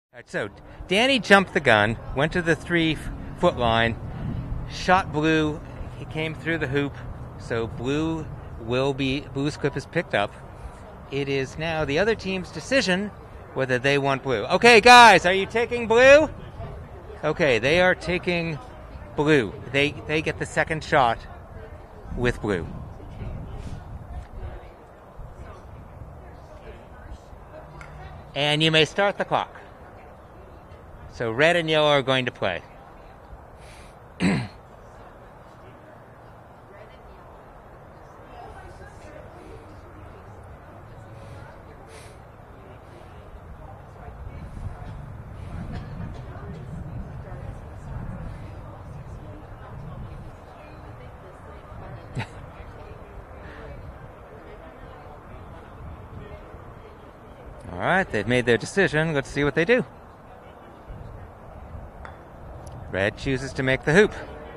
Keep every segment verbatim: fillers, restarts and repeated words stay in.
All right, so Danny jumped the gun, went to the three-foot line, shot blue. He came through the hoop, so blue will be blue's clip is picked up. It is now the other team's decision whether they want blue. Okay, guys, are you taking blue? Okay, they are taking blue. They they get the second shot with blue. And you may start the clock. So red and yellow are going to play. All right, they've made their decision. Let's see what they do. Red chooses to make the hoop.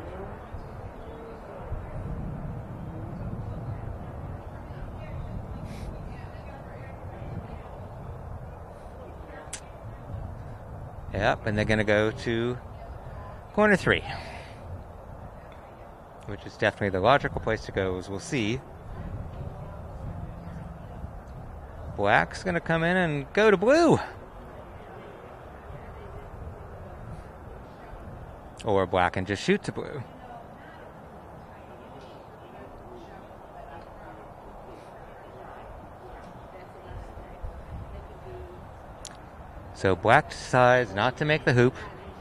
Yep, and they're going to go to corner three, which is definitely the logical place to go, as we'll see. Black's going to come in and go to blue. Or black and just shoot to blue. So black decides not to make the hoop.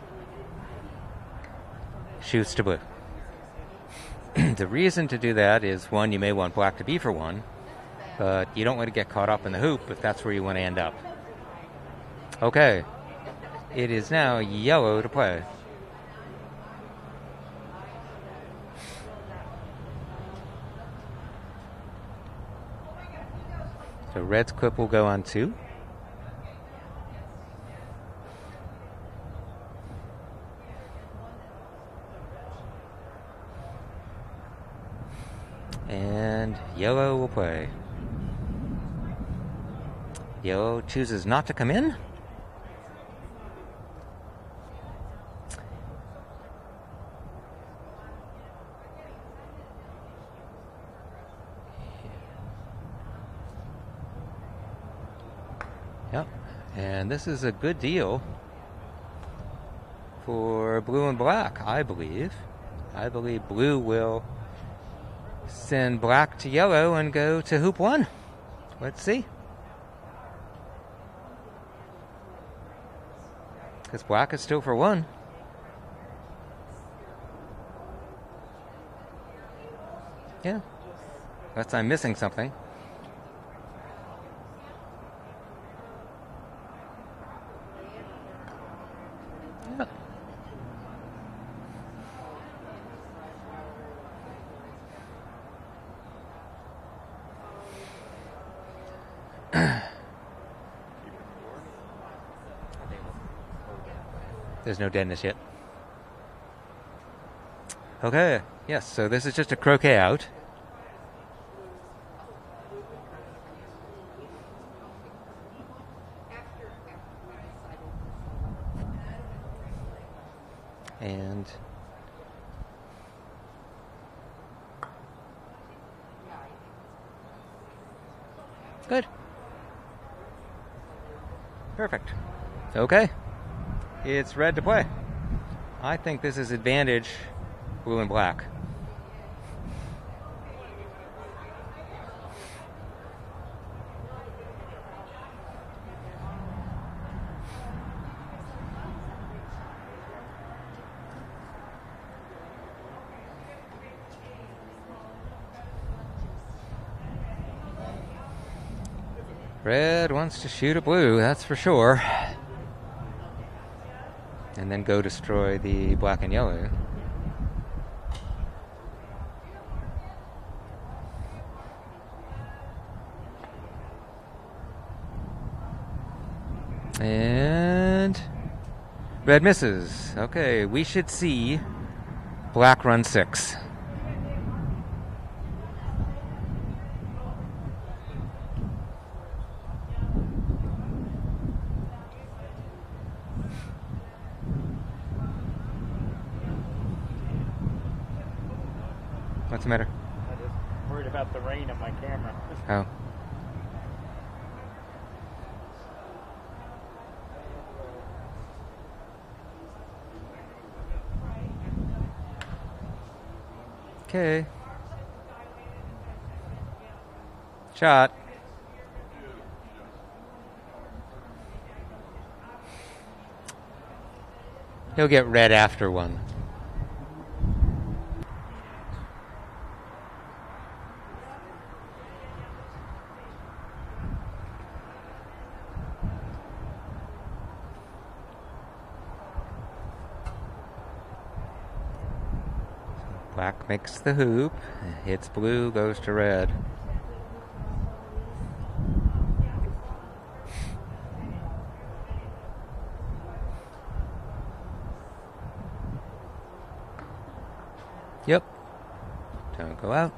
Shoots to blue. The reason to do that is, one, you may want black to be for one, but you don't want to get caught up in the hoop if that's where you want to end up. Okay. It is now yellow to play. So red's clip will go on two. And yellow will play. Yellow chooses not to come in. Yep, and this is a good deal for blue and black, I believe. I believe blue will send black to yellow and go to hoop one. Let's see. Because black is still for one. Yeah, unless I'm missing something. There's no deadness yet. Okay, yes, so this is just a croquet out. And good. Perfect. Okay. It's red to play. I think this is advantage blue and black. Red wants to shoot at blue, that's for sure. And then go destroy the black and yellow. And red misses. Okay, we should see black run six. What's the matter? I'm just worried about the rain on my camera. Oh. Okay. Shot. He'll get red after one. Black makes the hoop, hits blue, goes to red. Yep. Don't go out.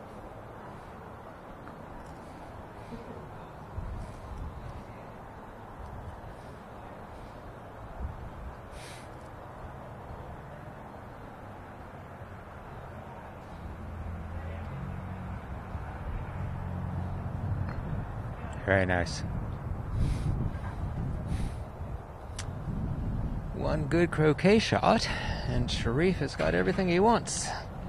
Very nice. One good croquet shot, and Sharif has got everything he wants.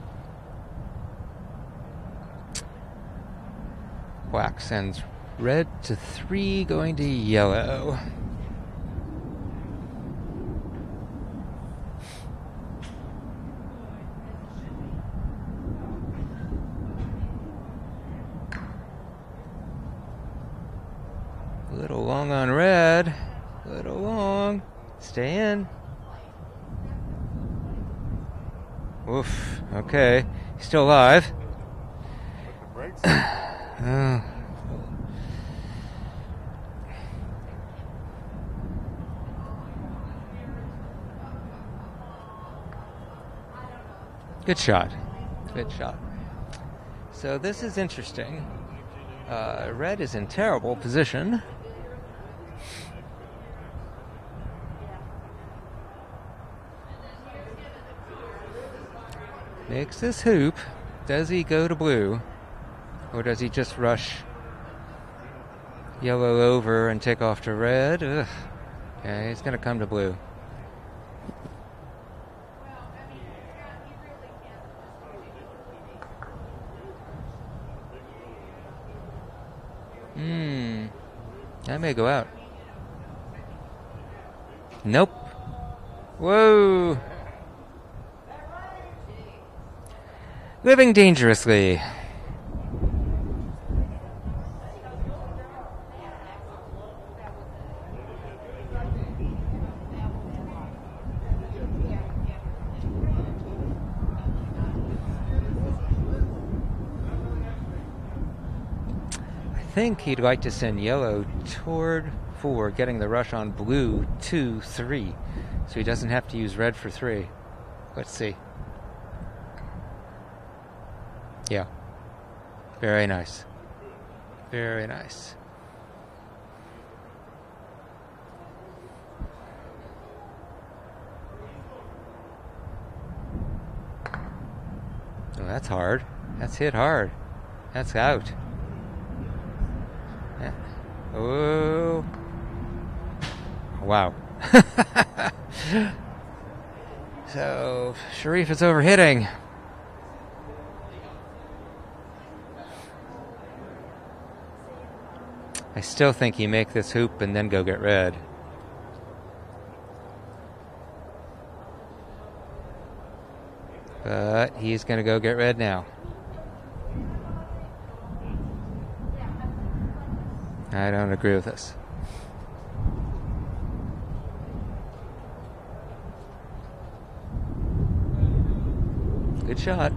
Black sends red to three, going to yellow. A little long on red. A little long. Stay in. Oof. Okay. He's still alive. Oh. Good shot. Good shot. So this is interesting. Uh, red is in terrible position. Makes this hoop. Does he go to blue? Or does he just rush yellow over and take off to red? Ugh. Okay, he's going to come to blue. Hmm. That may go out. Nope. Whoa. Living dangerously. I think he'd like to send yellow toward four, getting the rush on blue two, three, so he doesn't have to use red for three. Let's see. Yeah. Very nice. Very nice. Oh, that's hard. That's hit hard. That's out. Yeah. Oh. Wow. So, Sharif is overhitting. I still think he make this hoop and then go get red. But he's going to go get red now. I don't agree with this. Good shot.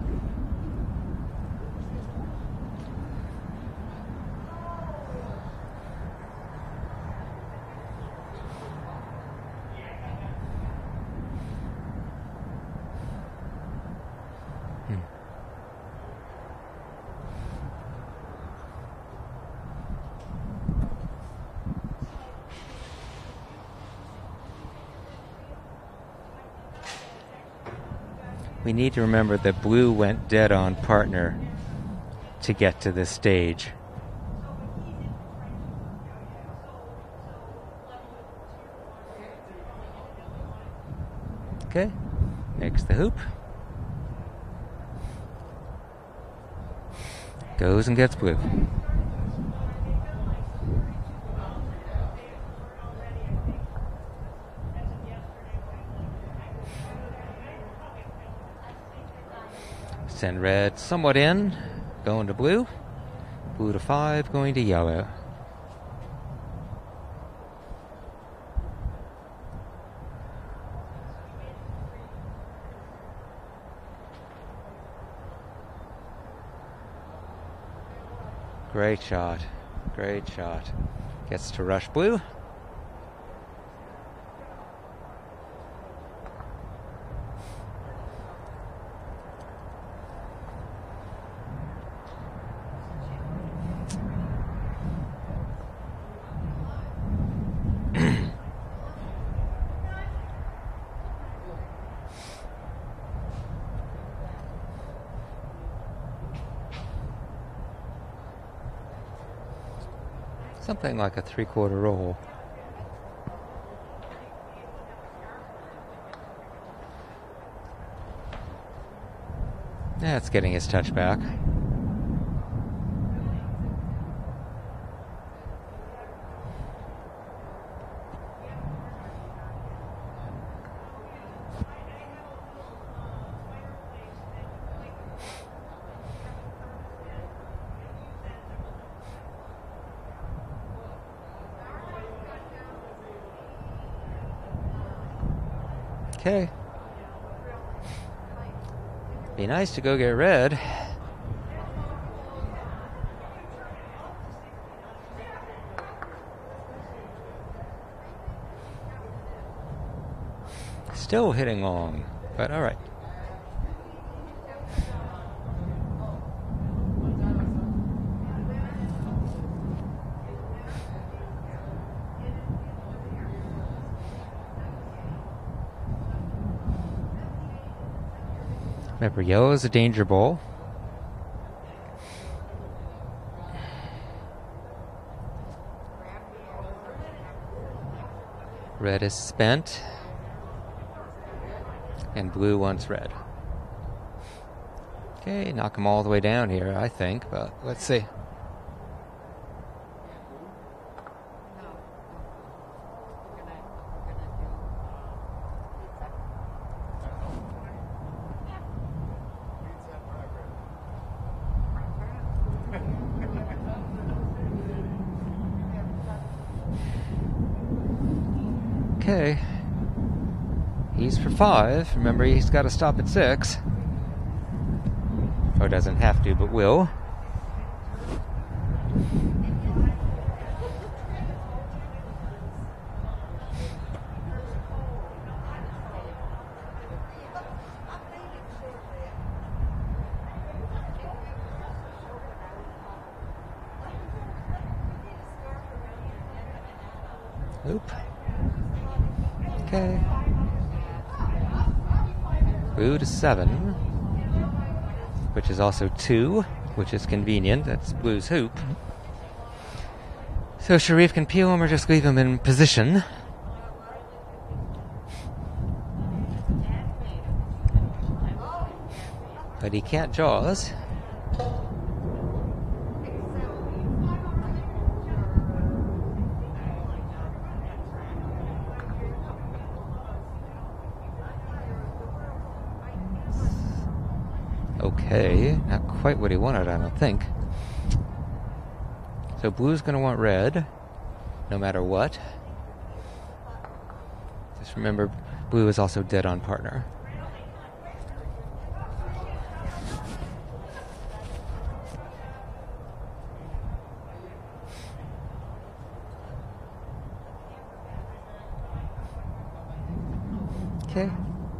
we need to remember that blue went dead on partner to get to this stage. Okay, makes the hoop. Goes and gets blue. Send red somewhat in, going to blue. Blue to five, going to yellow. Great shot. Great shot. Gets to rush blue. Something like a three-quarter roll. Yeah, it's getting his touch back. Okay. Be nice to go get red. Still hitting long, but all right. Remember, yellow is a danger ball. Red is spent. And blue wants red. Okay, knock them all the way down here, I think, but let's see. Okay. He's for five. Remember, he's got to stop at six. Or doesn't have to, but will. Oop. Okay. Blue to seven, which is also two, which is convenient. That's blue's hoop. So Sharif can peel him or just leave him in position. But he can't jaws. Okay, not quite what he wanted, I don't think. So blue's going to want red, no matter what. Just remember, blue is also dead on partner. Okay.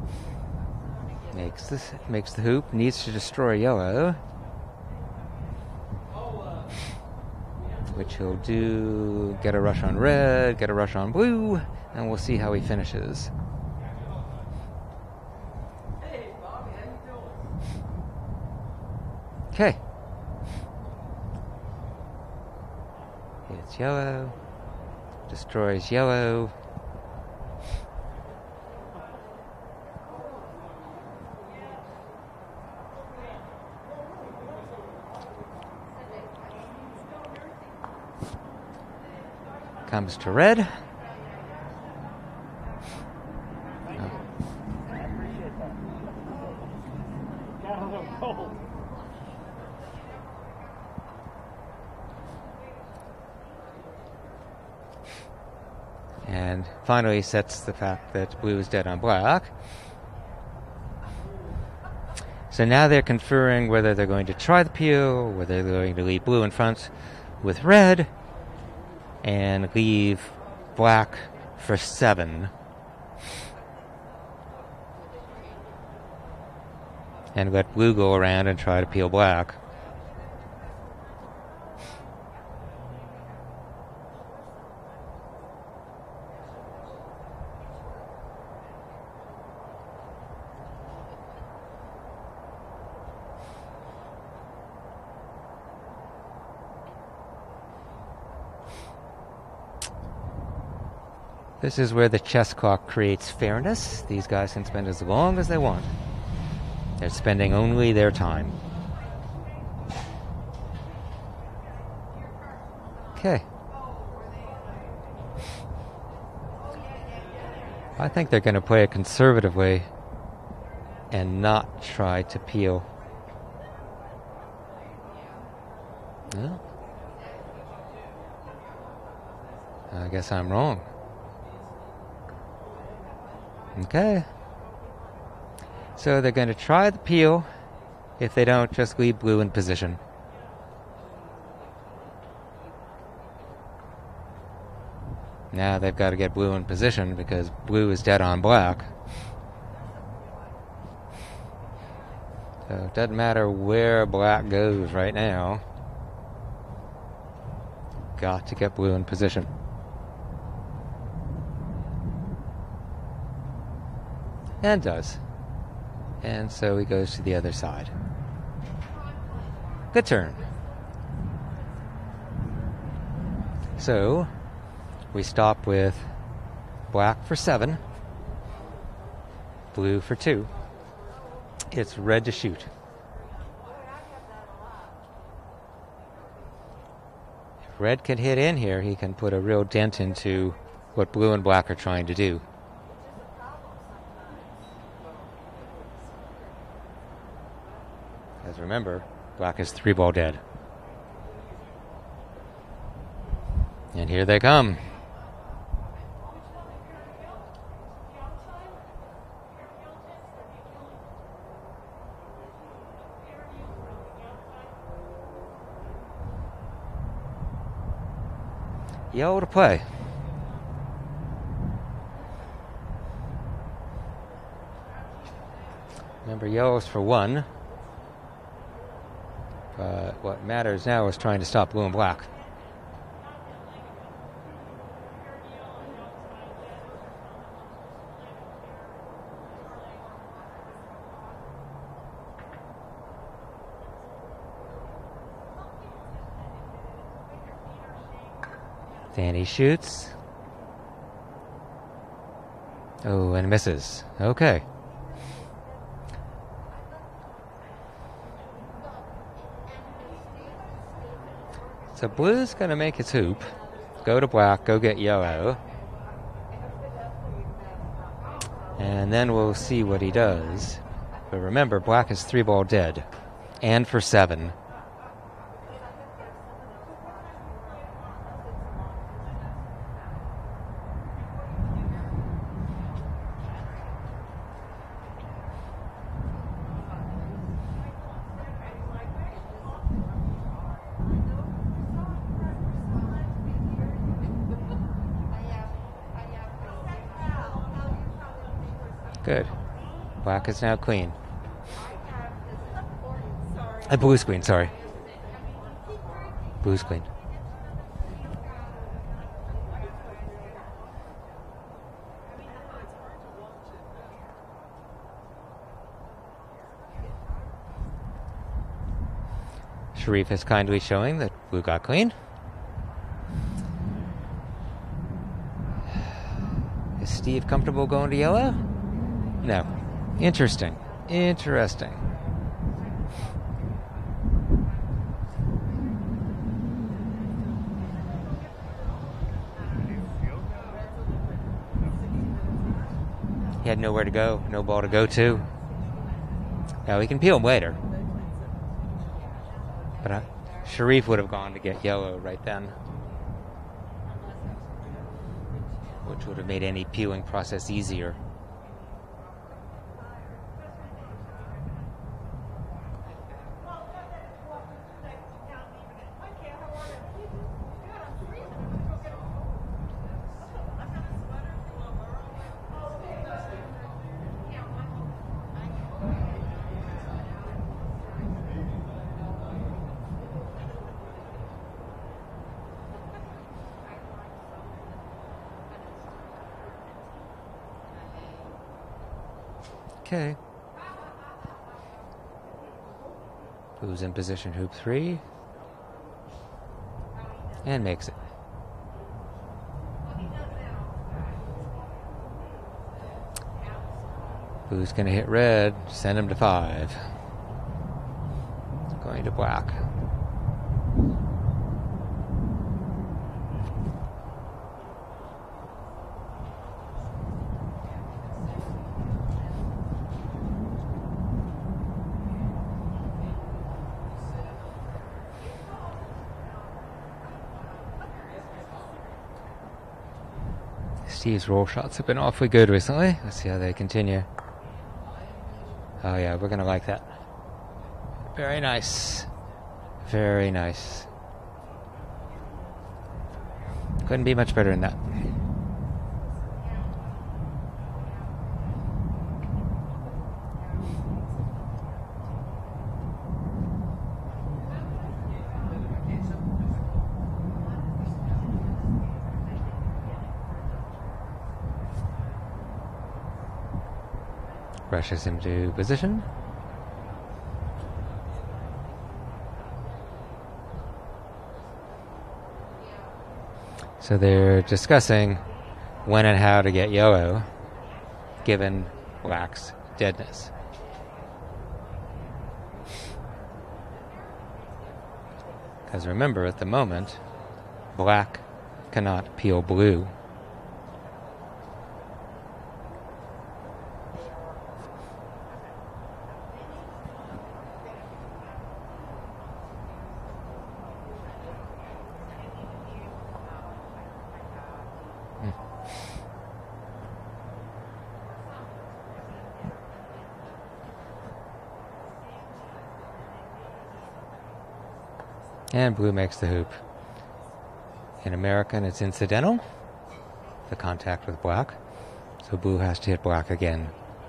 Makes this makes the hoop, needs to destroy yellow, which he'll do. Get a rush on red, get a rush on blue, and we'll see how he finishes. Okay. It's yellow. Destroys yellow. Comes to red. Got a little cold. And finally sets the fact that blue is dead on black. So now they're conferring whether they're going to try the peel, whether they're going to leave blue in front with red, and leave black for seven. And let blue go around and try to peel black. This is where the chess clock creates fairness. These guys can spend as long as they want. They're spending only their time. Okay. I think they're going to play it conservatively and not try to peel. Well, I guess I'm wrong. Okay. So they're going to try the peel. If they don't, just leave blue in position. Now they've got to get blue in position because blue is dead on black. So it doesn't matter where black goes right now. Got to get blue in position. And does. And so he goes to the other side. Good turn. So we stop with black for seven, blue for two. It's red to shoot. If red can hit in here, he can put a real dent into what blue and black are trying to do. Because remember, black is three ball dead. And here they come. Yellow to play. Remember, yellow's for one. But what matters now is trying to stop blue and black. Danny shoots. Oh, and misses. Okay. So blue's going to make his hoop. Go to black, go get yellow. And then we'll see what he does. But remember, black is three ball dead. And for seven. Good. Black is now clean. Uh, blue's clean, sorry. Blue's clean. Sharif is kindly showing that blue got clean. Is Steve comfortable going to yellow? No. Interesting. Interesting. He had nowhere to go, no ball to go to. Now he can peel him later. But uh, Sharif would have gone to get yellow right then, which would have made any peeling process easier. Okay. Blue's in position hoop three. And makes it. Blue's going to hit red, send him to five. Going to black. Steve's roll shots have been awfully good recently. Let's see how they continue. Oh yeah, we're going to like that. Very nice. Very nice. Couldn't be much better than that. Rushes into position. So they're discussing when and how to get yellow, given black's deadness. Because remember, at the moment, black cannot peel blue. And blue makes the hoop. In American, it's incidental, the contact with black. So blue has to hit black again.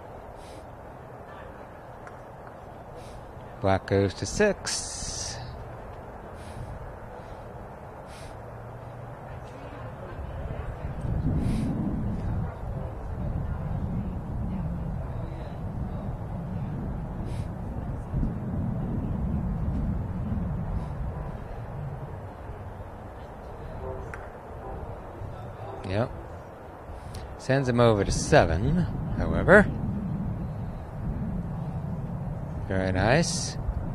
Black goes to six. Yep. Sends him over to seven, however. Very nice.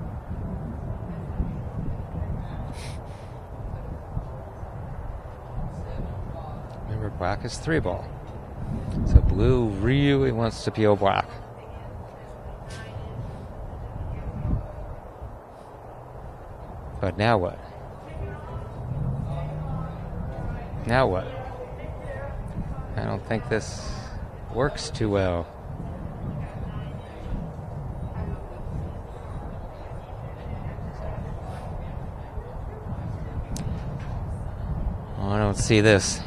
Remember, black is three ball. So blue really wants to peel black. But now what? Now what? I don't think this works too well. Oh, I don't see this.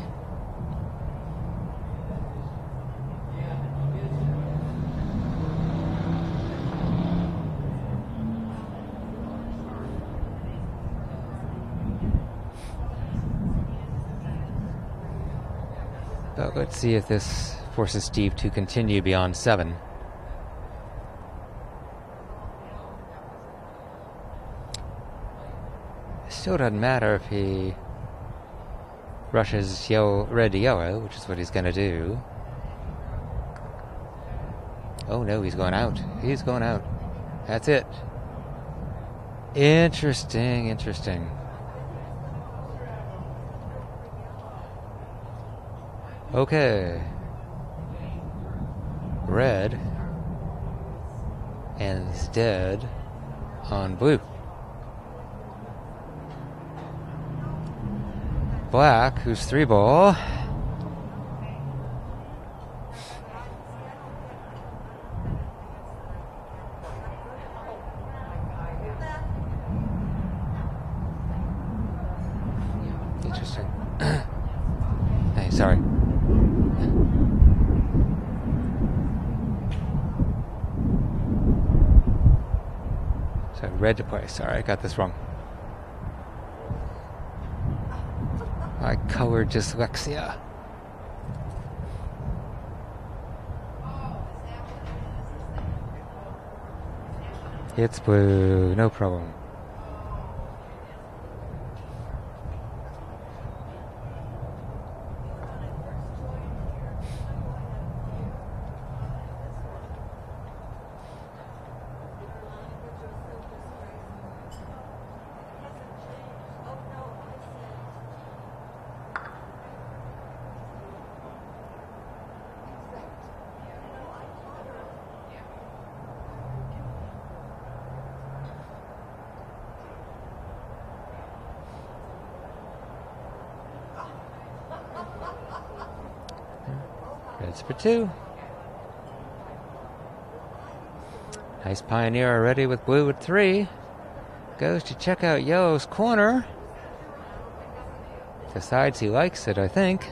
But let's see if this forces Steve to continue beyond seven. Still doesn't matter if he rushes yellow, red to yellow, which is what he's going to do. Oh no, he's going out. He's going out. That's it. Interesting, interesting. Okay. Red ends dead on blue. Black, who's three ball. Interesting. Hey, sorry. So red to play. Sorry, I got this wrong. My color dyslexia. It's blue, no problem. Red's for two. Nice pioneer already with blue at three. Goes to check out yellow's corner. Decides he likes it, I think.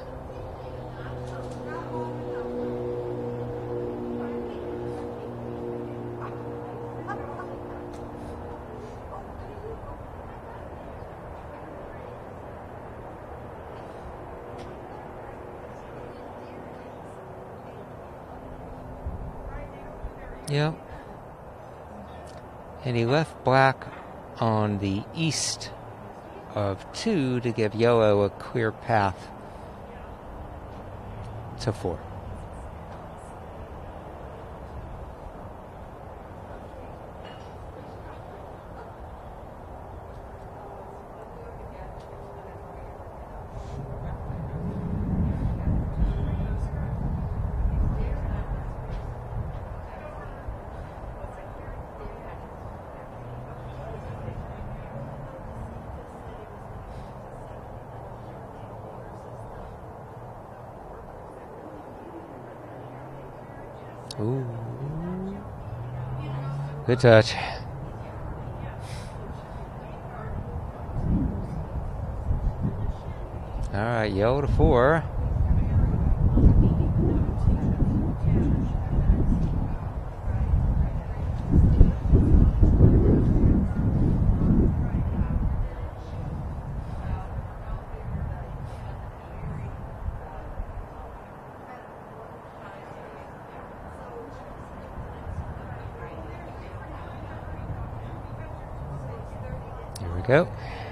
Yep. And he left black on the east of two to give yellow a clear path to four. Ooh. Good touch. All right, yellow to four. Here we go.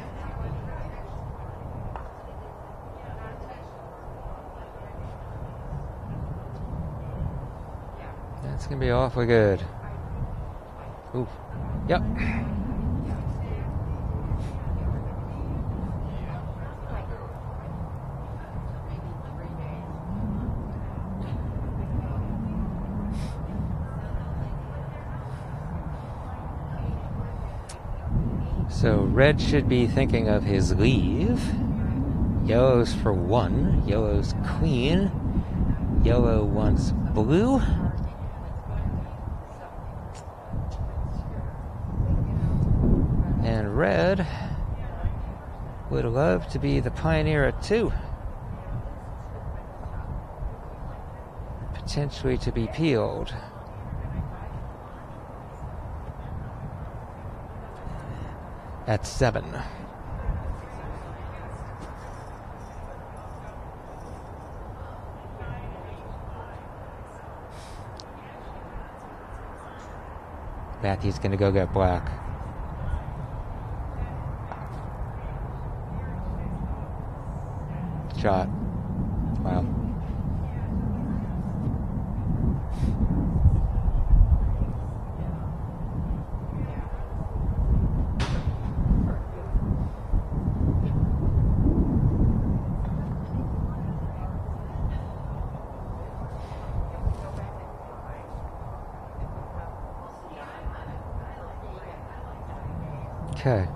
That's going to be awfully good. Ooh. Yep. So red should be thinking of his leave. Yellow's for one. Yellow's queen. Yellow wants blue. And red would love to be the pioneer at two. Potentially to be peeled. At seven. Matthew's gonna go get black. shot. Wow. Okay.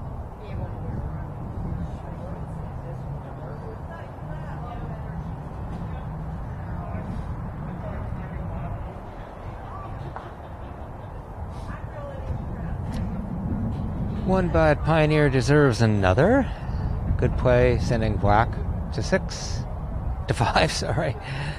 One bad pioneer deserves another. Good play, sending black to six. To five, sorry.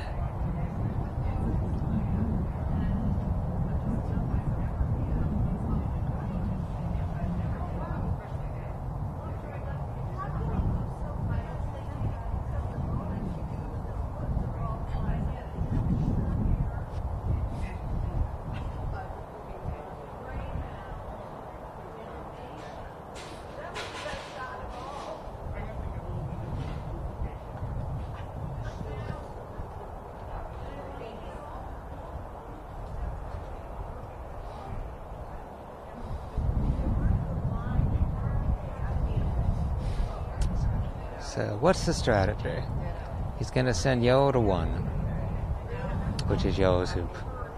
So what's the strategy? He's going to send yellow to one, which is yellow's hoop.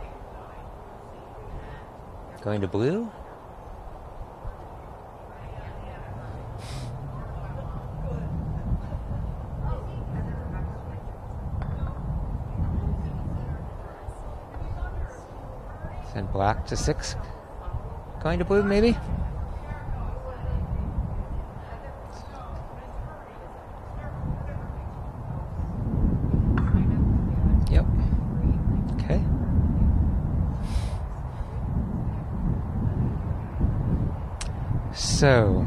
Going to blue? Send black to six. Going to blue, maybe? Yep. Okay. So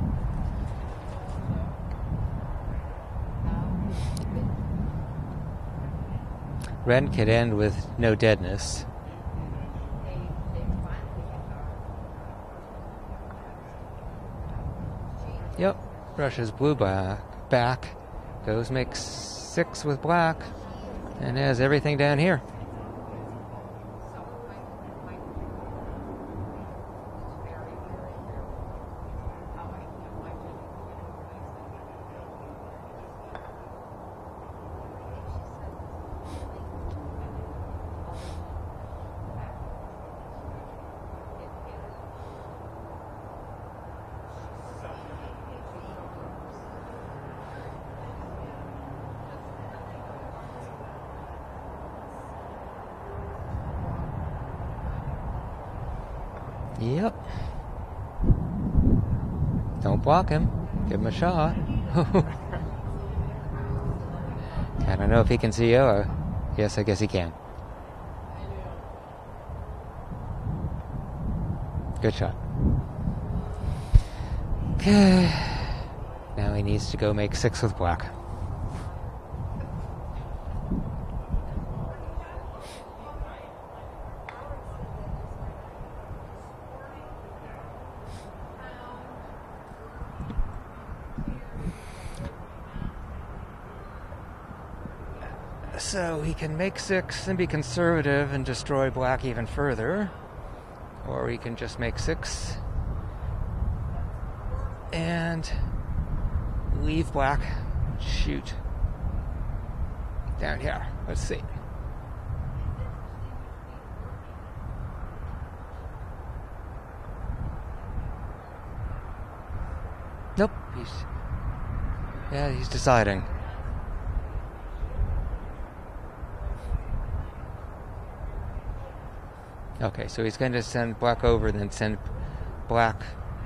Ren could end with no deadness. Yep, rushes blue back, back, goes makes six with black, and has everything down here. Yep. Don't block him. Give him a shot. I don't know if he can see yellow. Yes, I guess he can. Good shot. Okay. Now he needs to go make six with black. So he can make six and be conservative and destroy black even further. Or he can just make six and leave black shoot down here. Let's see. Nope. He's yeah, he's deciding. Okay, so he's going to send black over, then send black.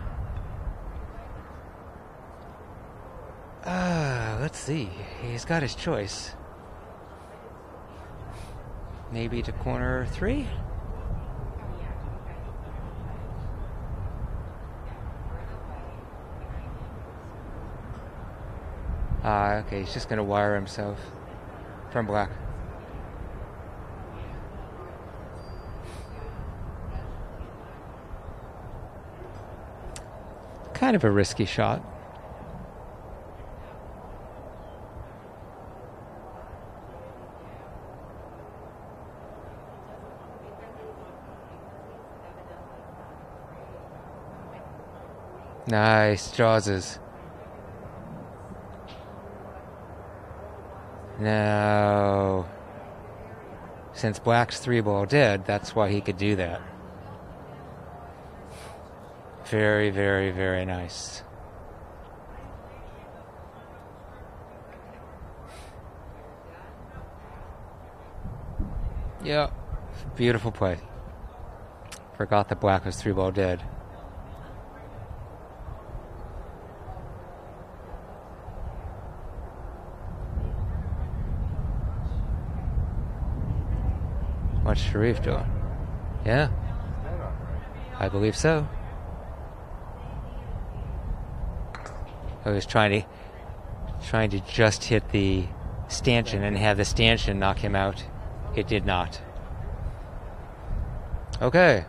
Ah, uh, let's see. He's got his choice. Maybe to corner three? Ah, uh, okay, he's just going to wire himself from black. Kind of a risky shot. Nice. Jawses. Now, since black's three ball dead, that's why he could do that. Very, very, very nice. Yeah, beautiful play. Forgot that black was three ball dead. What's Sharif doing? Yeah, I believe so. I was trying to trying to just hit the stanchion and have the stanchion knock him out. It did not. Okay.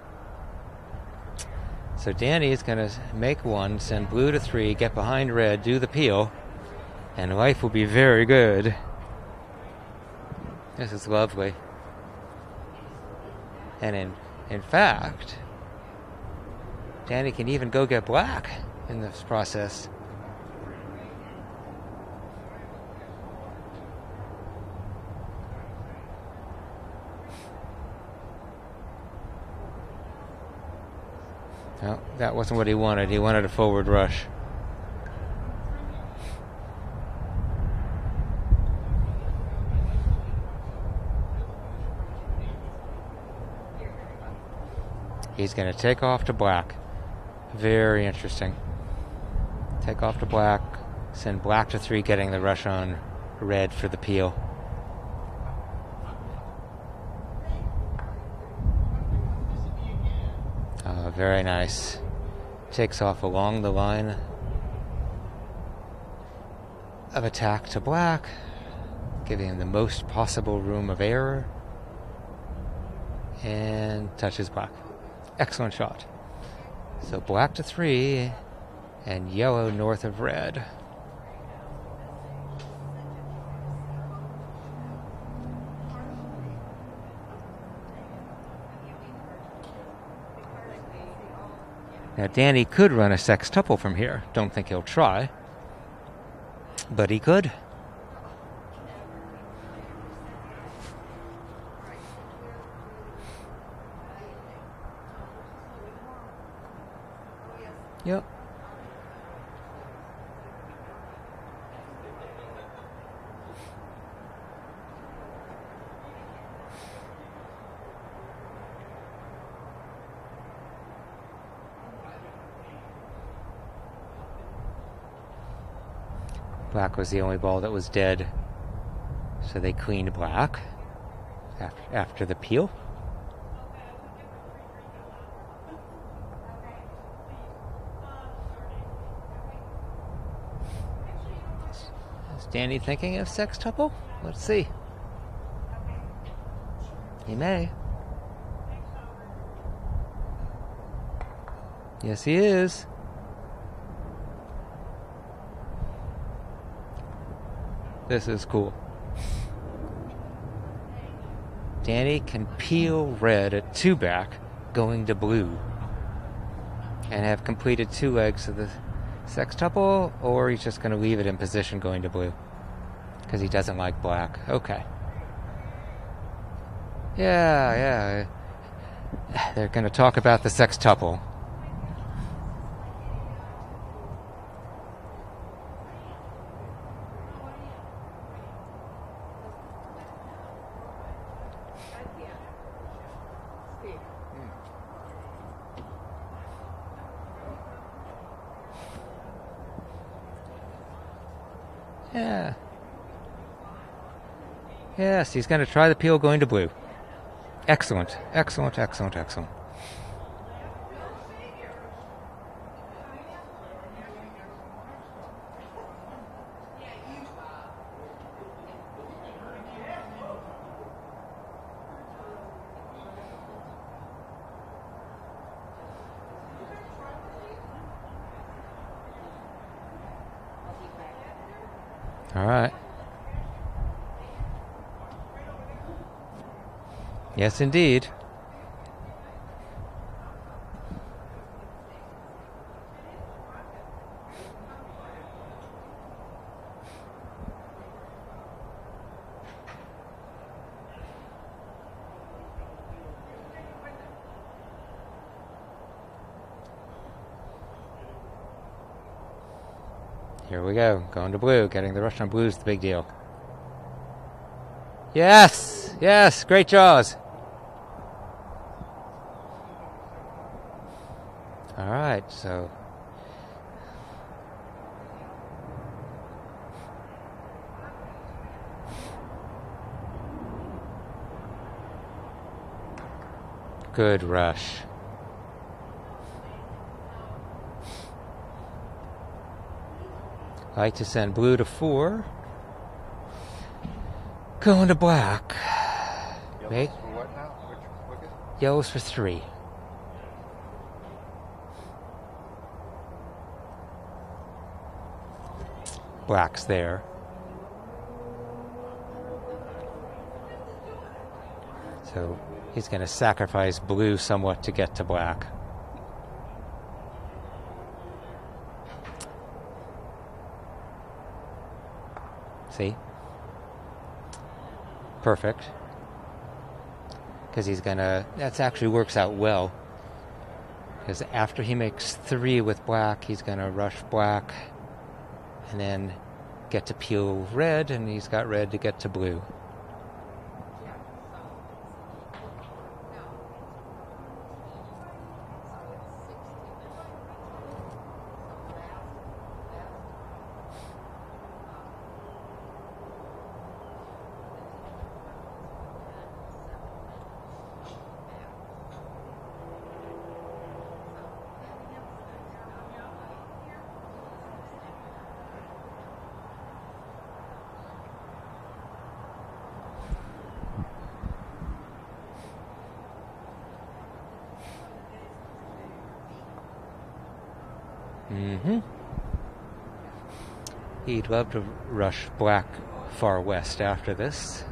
So Danny is going to make one, send blue to three, get behind red, do the peel, and life will be very good. This is lovely. And in in fact, Danny can even go get black in this process. No, that wasn't what he wanted. He wanted a forward rush. He's going to take off to black. Very interesting. Take off to black. Send black to three, getting the rush on red for the peel. Uh, very nice. Takes off along the line of attack to black, giving him the most possible room of error. And touches black. Excellent shot. So black to three and yellow north of red. Now Danny could run a sextuple from here. Don't think he'll try, but he could. Yep. Black was the only ball that was dead, so they cleaned black after, after the peel. Is Danny thinking of sextuple? Let's see. He may. Yes, he is. This is cool. Danny can peel red at two back, going to blue, and have completed two legs of the sextuple, or he's just going to leave it in position going to blue because he doesn't like black. Okay. Yeah, yeah. They're going to talk about the sextuple. Yeah. Yes, he's going to try the peel going to blue. Excellent, excellent, excellent, excellent. All right. Yes, indeed. Here we go. Going to blue. Getting the rush on blue is the big deal. Yes! Yes! Great jaws! Alright, so... Good rush. I like to send blue to four. Going to black. Yellows Wait. for what now? Which wicket? Yellows for three. Black's there. So he's going to sacrifice blue somewhat to get to black. See? Perfect. Because he's going to... That actually works out well. Because after he makes three with black, he's going to rush black and then get to peel red, and he's got red to get to blue. Mm-hmm. He'd love to rush black far west after this.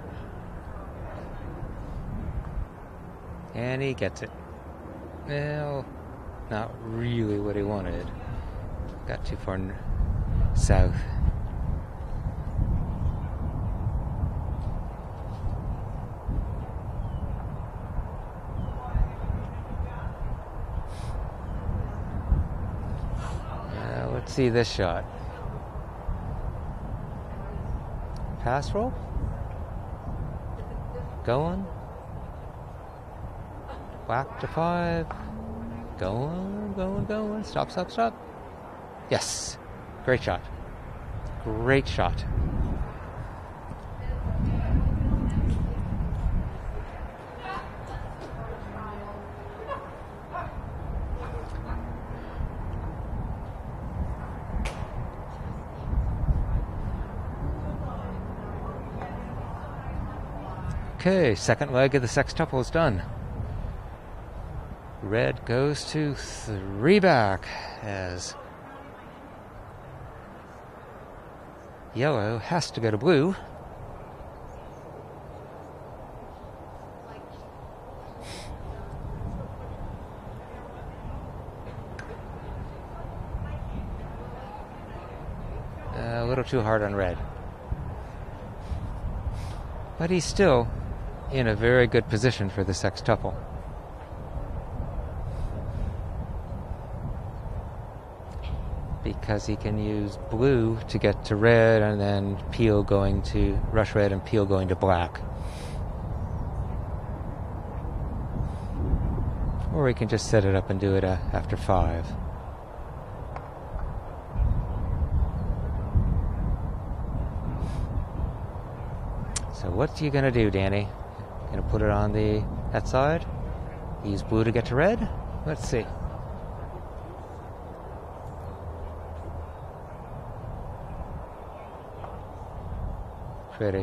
And he gets it. Well, not really what he wanted. Got too far n- south. Let's see this shot. Pass roll. Going. Whack to five. Going, going, going. Stop, stop, stop. Yes. Great shot. Great shot. Okay, second leg of the sextuple is done. Red goes to three back as yellow has to go to blue. A little too hard on red. But he's still in a very good position for the sextuple. Because he can use blue to get to red and then peel going to rush red and peel going to black. Or he can just set it up and do it uh, after five. So what are you going to do, Danny? Going to put it on the that side? Use blue to get to red? Let's see. Pretty.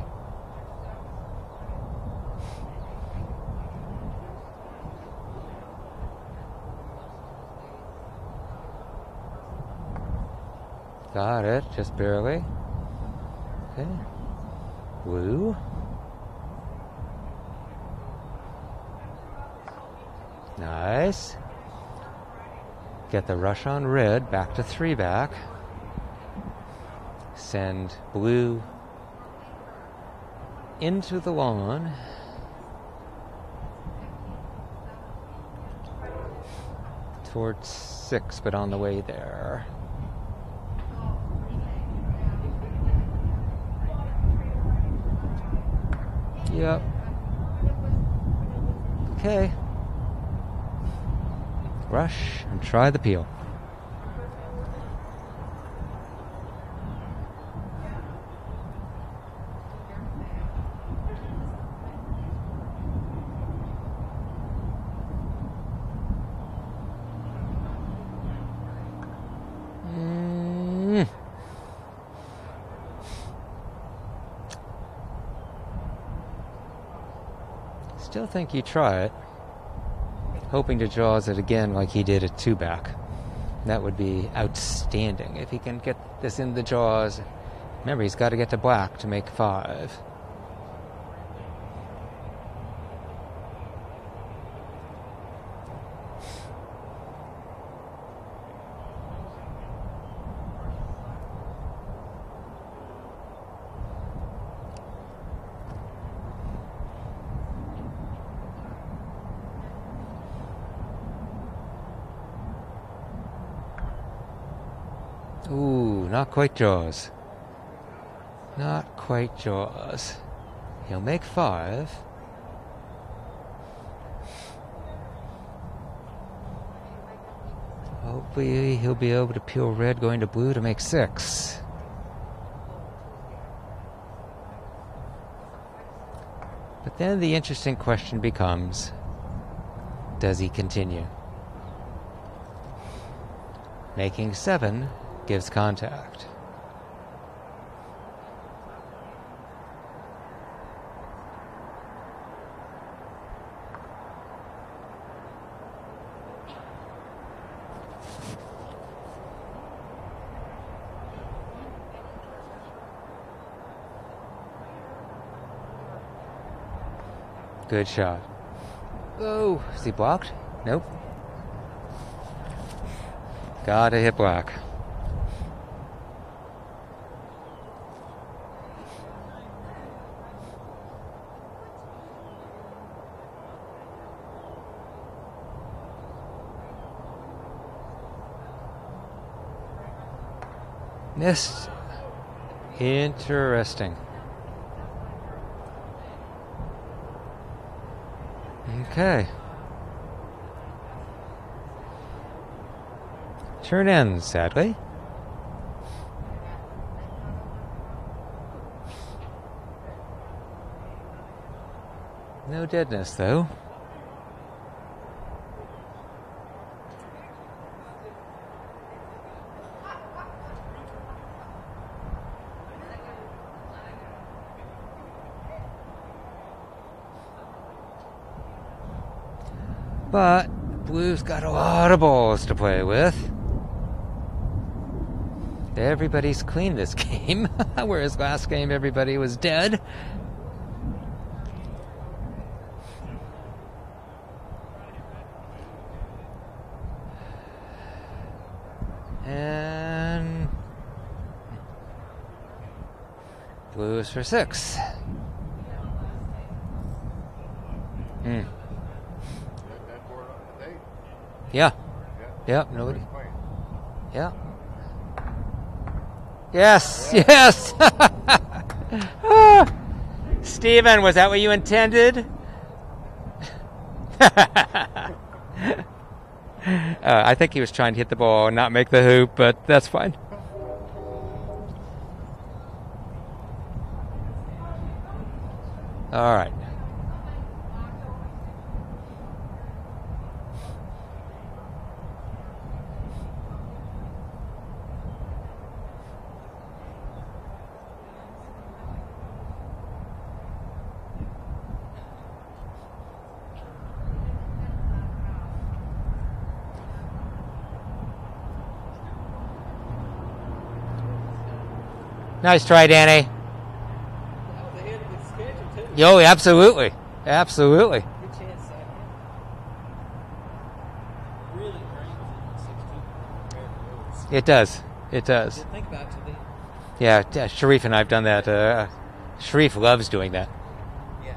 Got it, just barely. Okay. Blue. Nice. Get the rush on red, back to three back. Send blue into the lawn. Towards six, but on the way there. Yep. Okay. Rush and try the peel. Mm. Still think you try it. Hoping to jaws it again like he did at two back. That would be outstanding if he can get this in the jaws. Remember, he's got to get to black to make five. Ooh, not quite jaws. Not quite jaws. He'll make five. Hopefully he'll be able to peel red going to blue to make six. But then the interesting question becomes, does he continue? Making seven gives contact. Good shot. Oh, is he blocked? Nope. Gotta hit black. Missed. Interesting. Okay. Turn ends, sadly. No deadness, though. But Blue's got a lot of balls to play with. Everybody's clean this game, whereas last game everybody was dead. And Blue is for six. Hmm. Yeah. Yeah, nobody. Yeah. Yes, yes. Ah. Steven, was that what you intended? uh, I think he was trying to hit the ball and not make the hoop, but that's fine. All right. Nice try, Danny. Yo, absolutely. Absolutely. Good chance, second. Really brings it sixteen. It does. It does. Didn't think about it till then. Yeah, yeah, Sharif and I have done that. Uh, Sharif loves doing that. Yeah.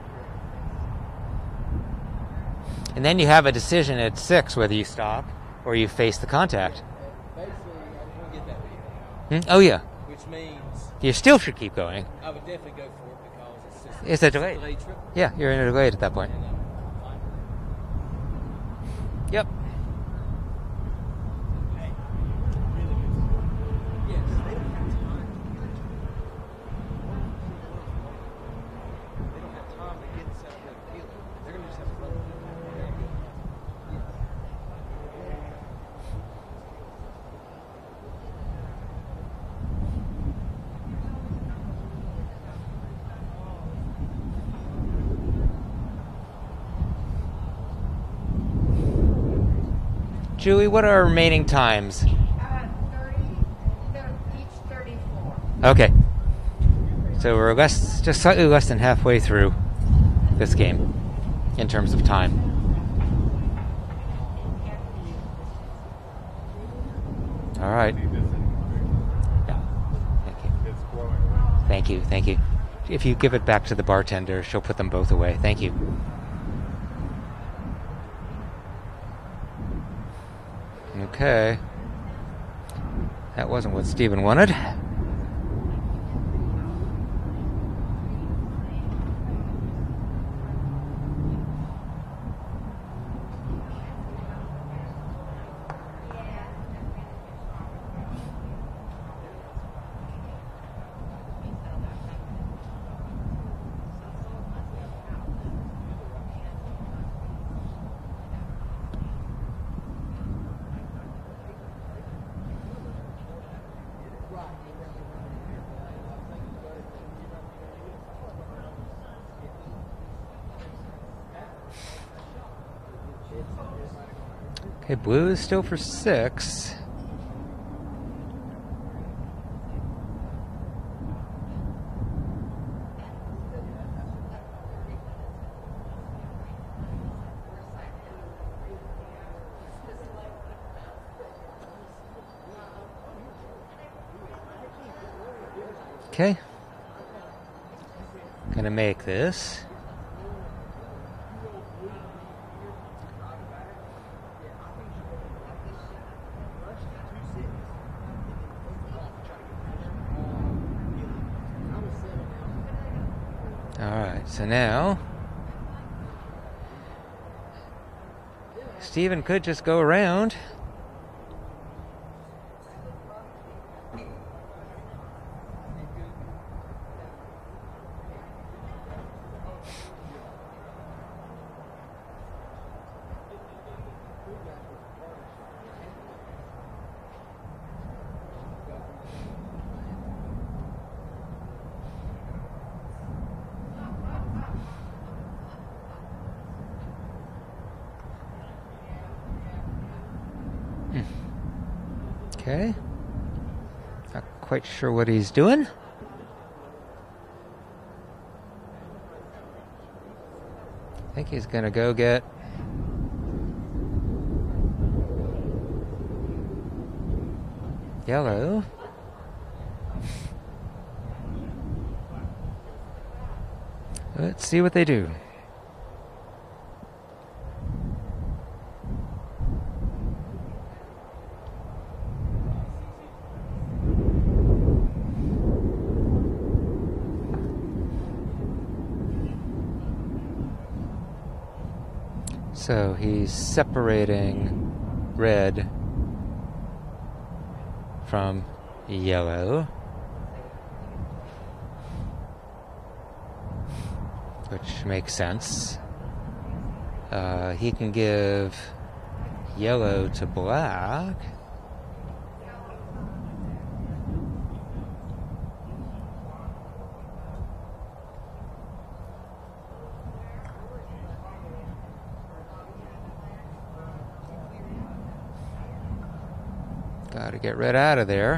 And then you have a decision at six whether you stop or you face the contact. Basically, I just want to get that big. Hmm? Oh, yeah. Which means You still should keep going. I would definitely go for it because it's just It's a delay. Delayed trip. Yeah, you're in a delay at that point. And, uh, fine. Yep. Yes, they don't have time. They don't have time to get set up like a dealer. They're gonna just have to run. Yeah. Julie, what are our remaining times? Uh, thirty, they're each thirty-four. Okay. So we're less, just slightly less than halfway through this game in terms of time. All right. Yeah. Thank you. It's blowing away. Thank you. Thank you. If you give it back to the bartender, she'll put them both away. Thank you. Okay. That wasn't what Stephen wanted. Okay, blue is still for six. Okay. Gonna make this. Alright, so now Stephen could just go around. Okay. Not quite sure what he's doing. I think he's gonna go get yellow. Let's see what they do. So he's separating red from yellow, which makes sense. Uh, he can give yellow to black. Got to get red out of there.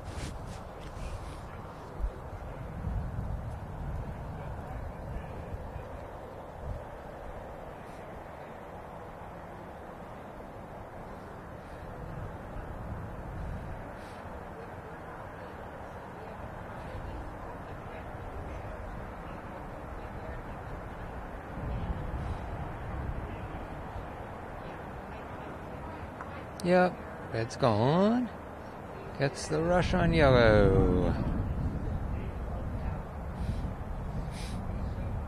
Yep, red's gone. Gets the rush on yellow.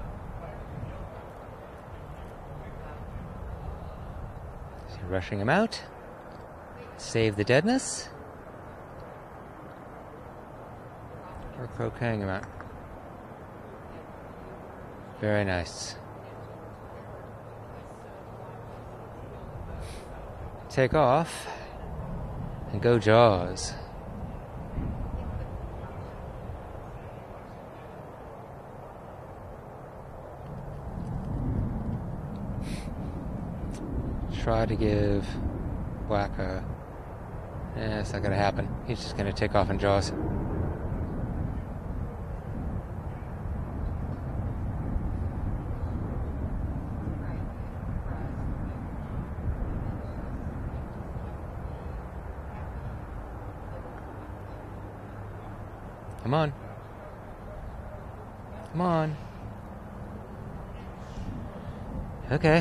rushing him out. Save the deadness. Or croqueting him out. Very nice. Take off and go jaws. Try to give Black a... Eh, it's not going to happen. He's just going to take off in jaws. Come on. Come on. Okay.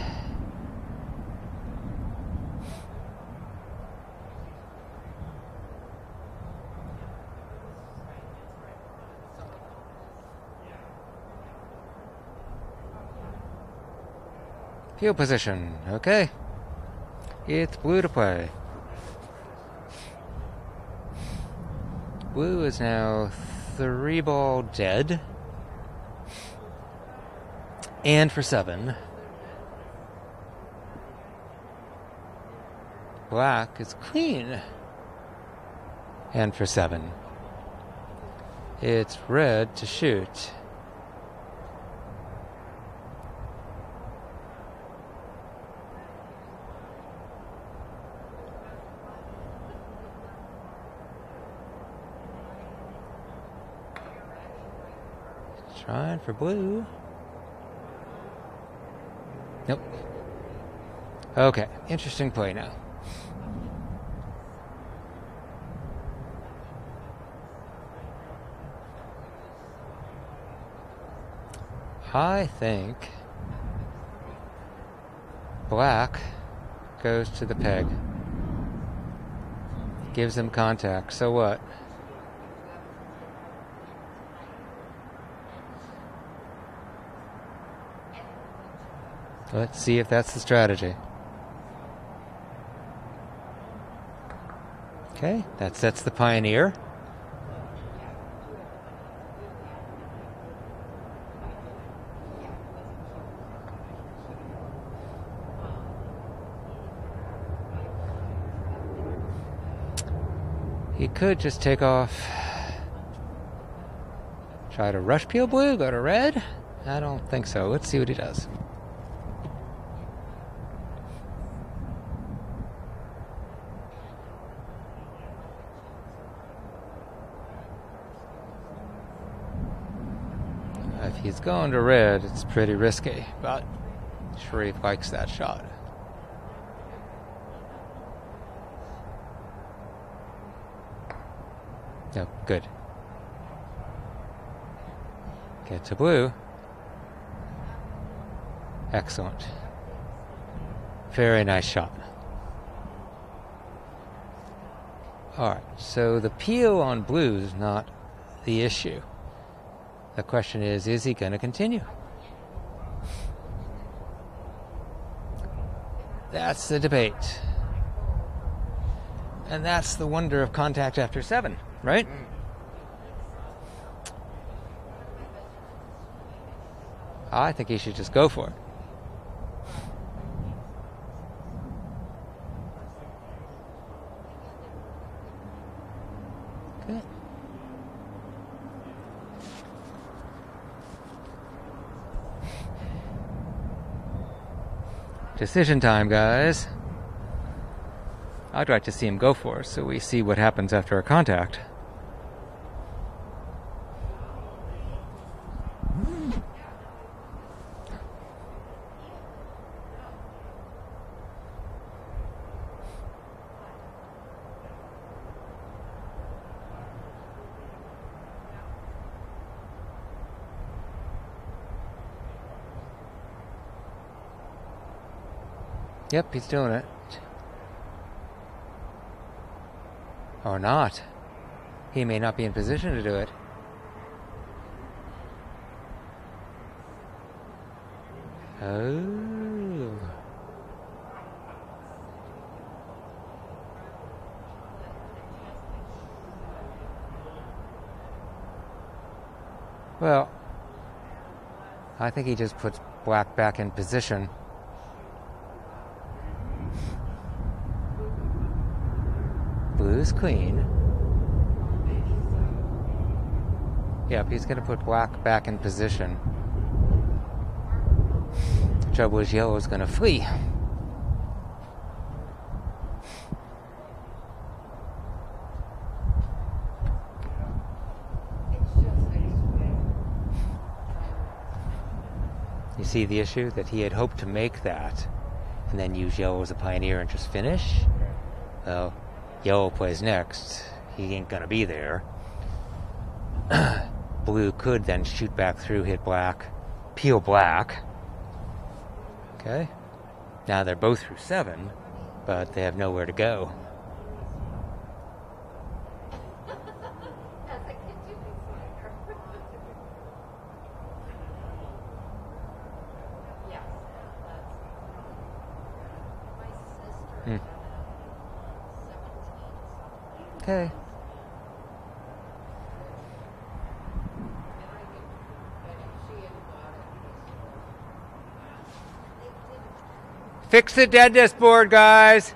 Field position. Okay. It's blue to play. Blue is now three ball dead. And for seven. Black is clean. And for seven. It's red to shoot. Trying for blue. Nope. Okay, interesting play now. I think Black goes to the peg. Gives him contact. So what? Let's see if that's the strategy. Okay, that sets the Pioneer. He could just take off. Try to rush peel blue, go to red? I don't think so. Let's see what he does. If he's going to red, it's pretty risky, but Sharif likes that shot. No, good. Get to blue. Excellent. Very nice shot. Alright, so the peel on blue is not the issue. The question is, is he going to continue? That's the debate. And that's the wonder of contact after seven, right? I think he should just go for it. Good. Decision time, guys. I'd like to see him go for it, so we see what happens after a contact. Yep, he's doing it. Or not. He may not be in position to do it. Oh. Well, I think he just puts black back in position. Blue's queen. Yep, he's going to put black back in position. Trouble is, yellow is going to flee. You see the issue? That he had hoped to make that and then use yellow as a pioneer and just finish. Well, yellow plays next. He ain't going to be there. Blue could then shoot back through, hit black, peel black. Okay. Now they're both through seven, but they have nowhere to go. Hmm. Okay. Fix the deadness board, guys.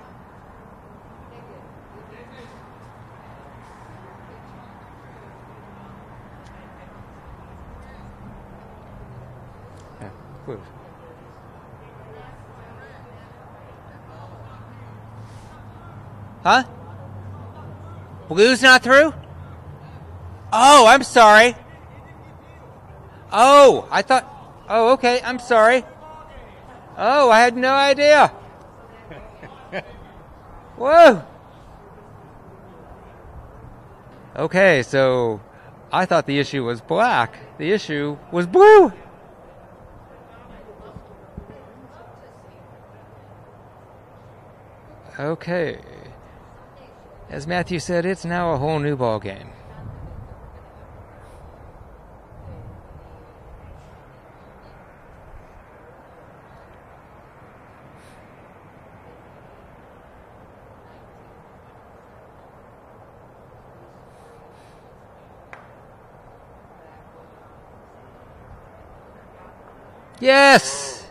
Yeah, good. Huh? Blue's not through? Oh, I'm sorry. Oh, I thought... Oh, okay, I'm sorry. Oh, I had no idea. Whoa. Okay, so I thought the issue was black. The issue was blue. Okay. As Matthew said, it's now a whole new ball game. Yes!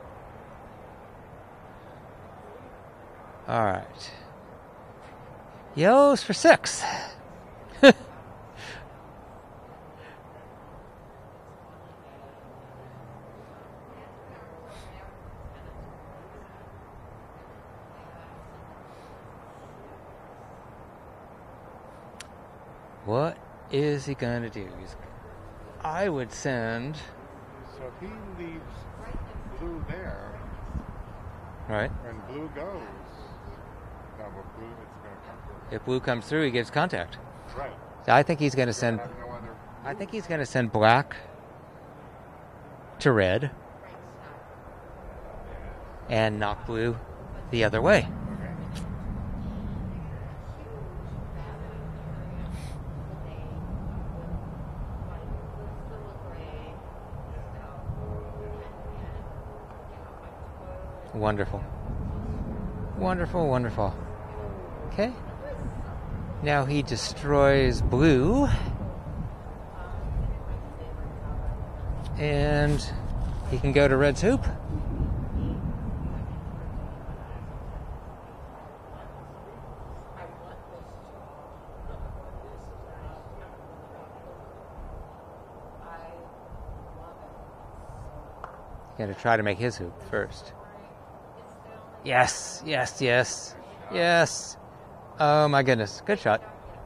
All right. Yellow's for six. What is he going to do? He's, I would send... So if he leaves blue there, right? when blue goes, no, but blue, it's going to come through. If blue comes through, he gives contact. Right. So I think he's going to send... Have no other. I think he's going to send black to red and knock blue the other way. Okay. Wonderful. Wonderful, wonderful. Okay. Now he destroys blue. And he can go to red's hoop. Going to try to make his hoop first. Yes, yes, yes, yes. Oh my goodness, good shot.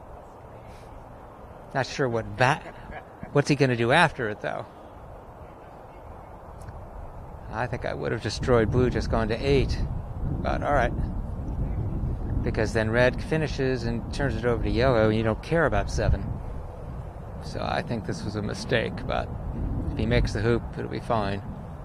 Not sure what bat. What's he going to do after it though? I think I would have destroyed blue, just gone to eight. But all right, because then red finishes and turns it over to yellow, and you don't care about seven. So I think this was a mistake. But if he makes the hoop, it'll be fine.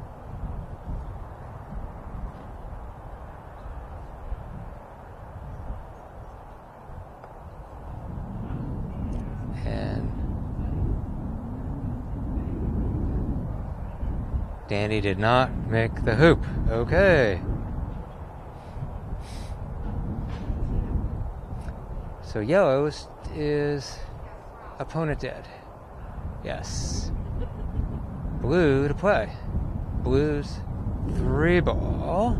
Danny did not make the hoop. Okay. So yellow is, is opponent dead. Yes. Blue to play. Blue's three ball.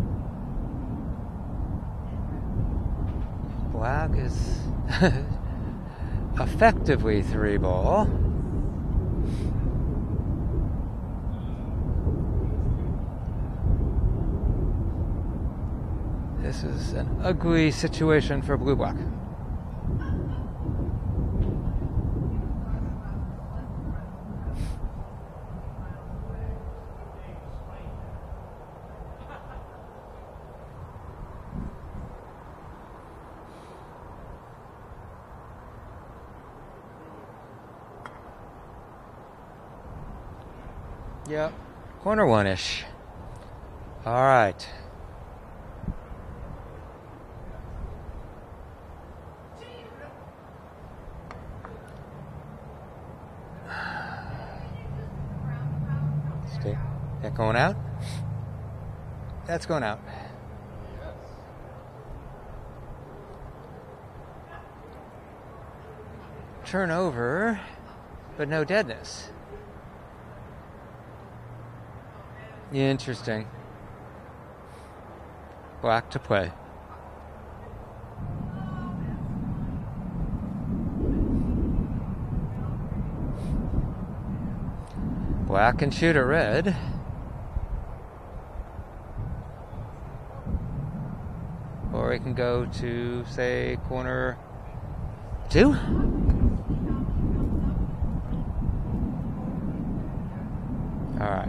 Black is effectively three ball. This is an ugly situation for blue-black. Yep, corner one-ish. All right. Stay. That going out? That's going out. Turnover, but no deadness. Interesting. Black to play. Black can shoot a red. Or we can go to, say, corner two. All right.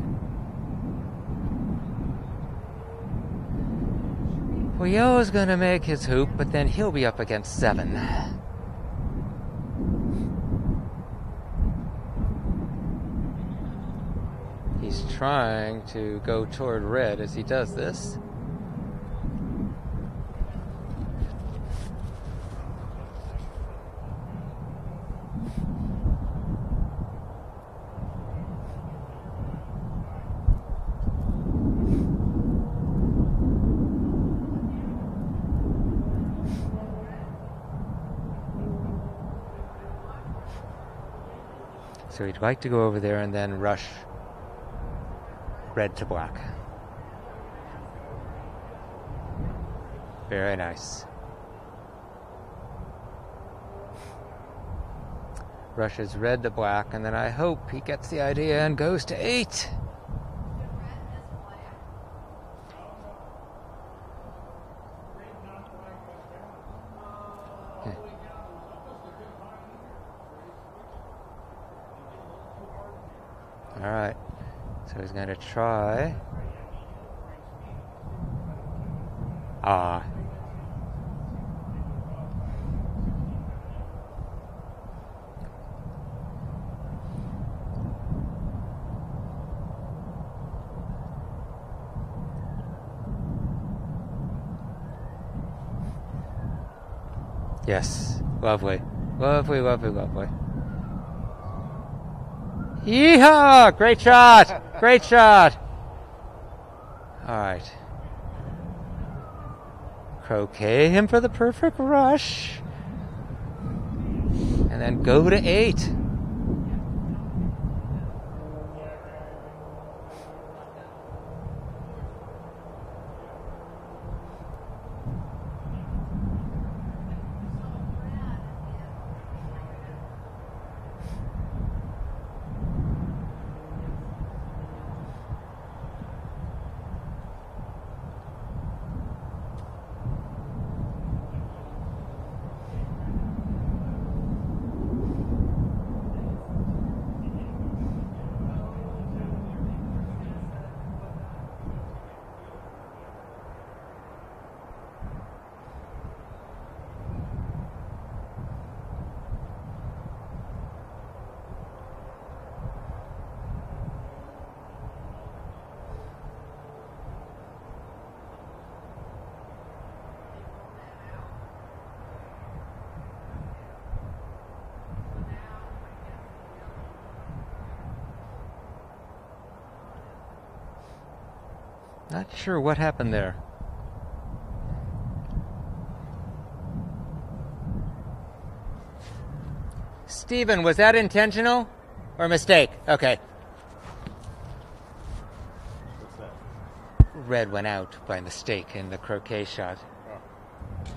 Well, Yo's going to make his hoop, but then he'll be up against seven. He's trying to go toward red as he does this. So he'd like to go over there and then rush red to black. Very nice. Rushes red to black, and then I hope he gets the idea and goes to eight. All right, so he's going to try. Ah. Yes, lovely, lovely, lovely, lovely. Yeehaw! Great shot! Great shot! All right. Croquet him for the perfect rush. And then go to eight. Not sure what happened there. Steven, was that intentional or mistake? Okay. red went out by mistake in the croquet shot. Oh.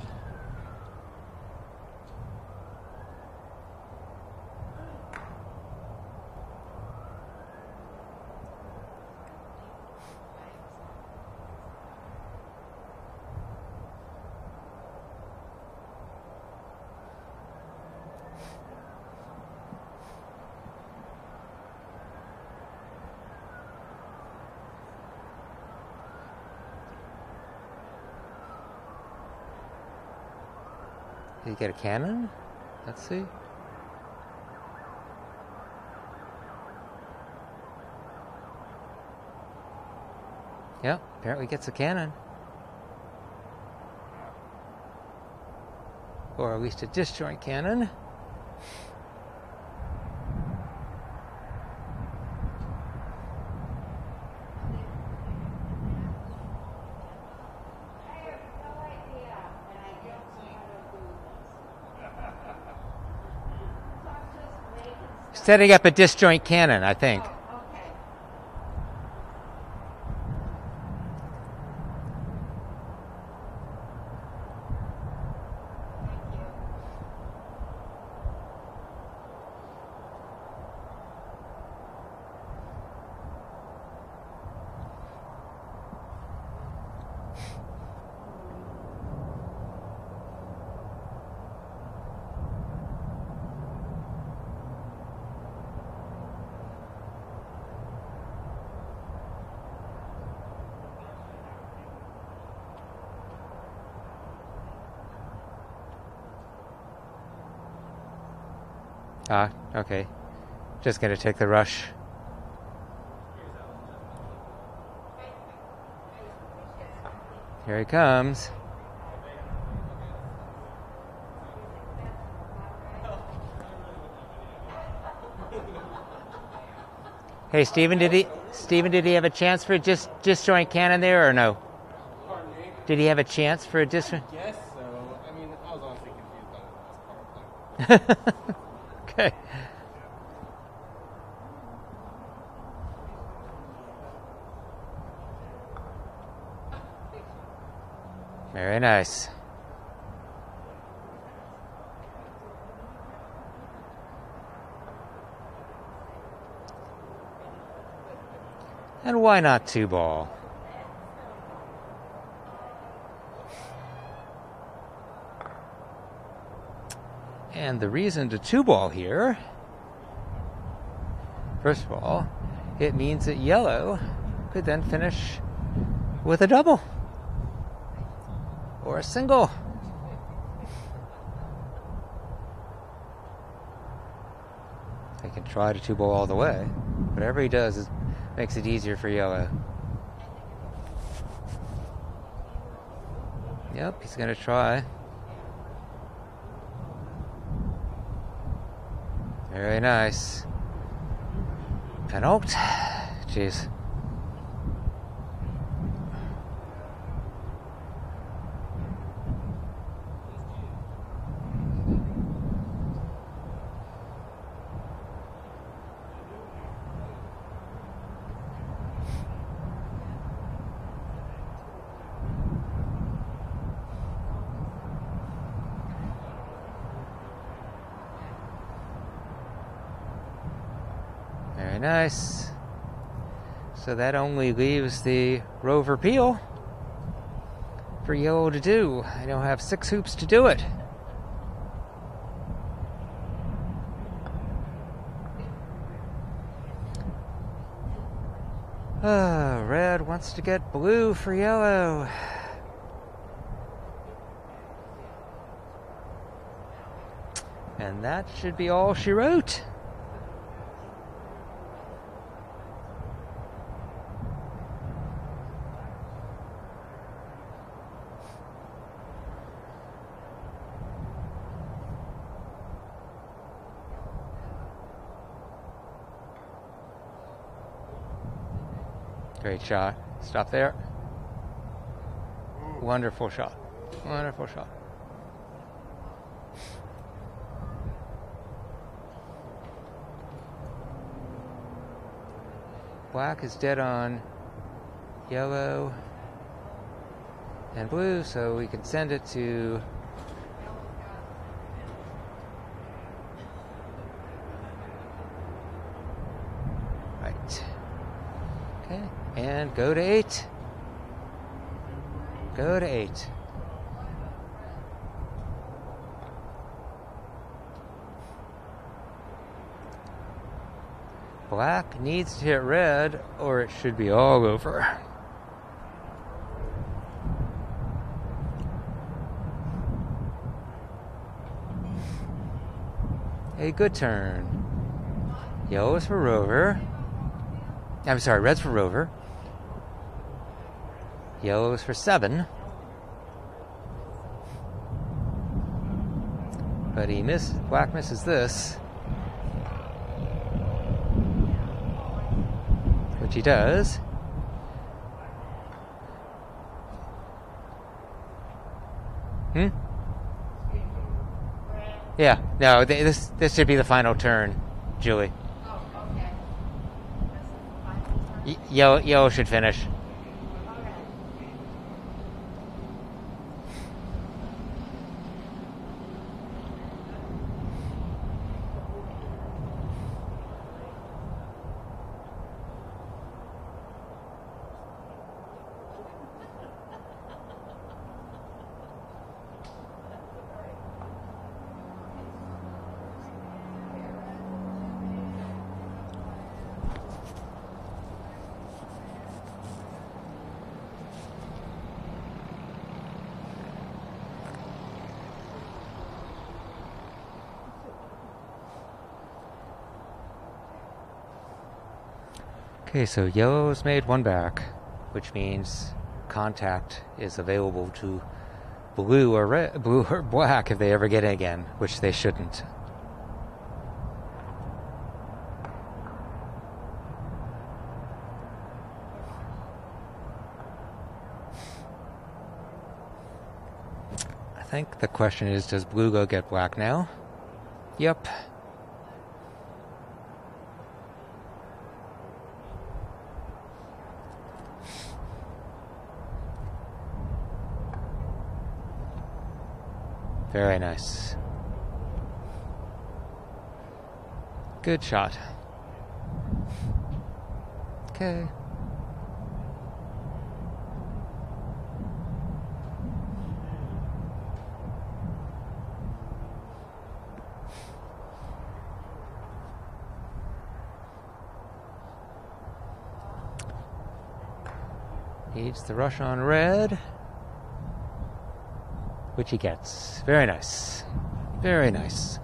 Did you get a cannon? Let's see. Yep, apparently gets a cannon. Or at least a disjoint cannon. Setting up a disjoint cannon, I think. Oh, okay. Thank you. Ah, okay. Just gonna take the rush. Here he comes. Hey, Stephen, did he Stephen, did he have a chance for a dis, disjoint cannon there or no? Pardon me? Did he have a chance for a disjoint? Yes, so, I mean, I was honestly confused by the last part. Like, Okay. Very nice. And why not two ball? And the reason to two ball here, first of all, it means that yellow could then finish with a double or a single. They can try to two ball all the way. Whatever he does is, makes it easier for yellow. Yep, he's going to try. Very nice. Penalt. Jeez. Very nice. So that only leaves the rover peel for yellow to do. I now have six hoops to do it. Ah, red wants to get blue for yellow. And that should be all she wrote. Great shot. Stop there. Wonderful shot. Wonderful shot. Black is dead on. Yellow and blue, so we can send it to right. Okay, and go to eight. Go to eight. Black needs to hit red, or it should be all over. A good turn. Yellow is for Rover. I'm sorry, red's for Rover. Yellow is for seven. But he misses, black misses this. Which he does. Hmm? Yeah, no, th- this this should be the final turn, Julie. Oh, okay. Y- yellow, yellow should finish. Okay, so yellow's made one back, which means contact is available to blue or red, blue or black if they ever get it again, which they shouldn't. I think the question is, does blue go get black now? Yep. Very nice. Good shot. Okay. Needs the rush on red. Which he gets. Very nice. Very nice.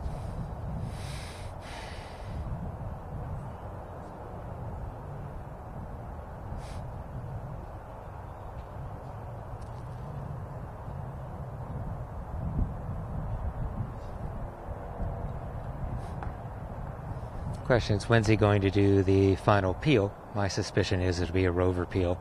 Question is, when's he going to do the final peel? My suspicion is it'll be a rover peel.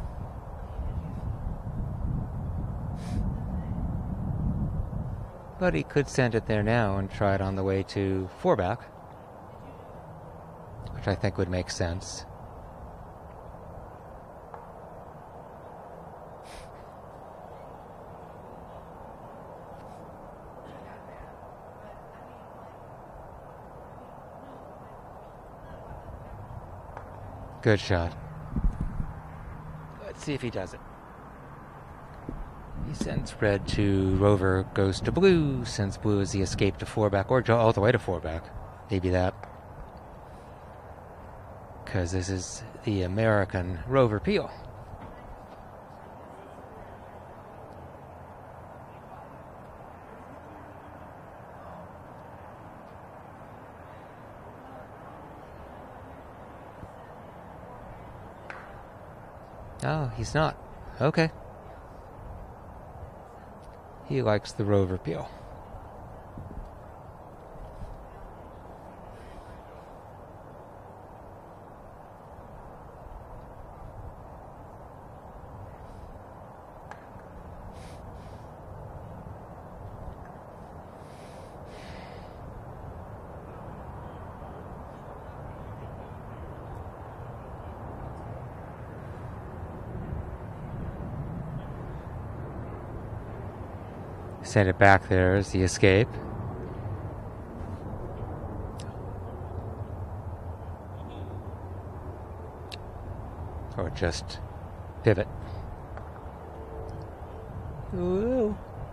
But he could send it there now and try it on the way to four back, which I think would make sense. Good shot. Let's see if he does it. He sends red to rover, goes to blue, since blue is the escape to four back, or all the way to four back. Maybe that. Because this is the American rover peel. Oh, he's not. Okay. He likes the rover peel. Send it back there as the escape. Or just pivot. Ooh.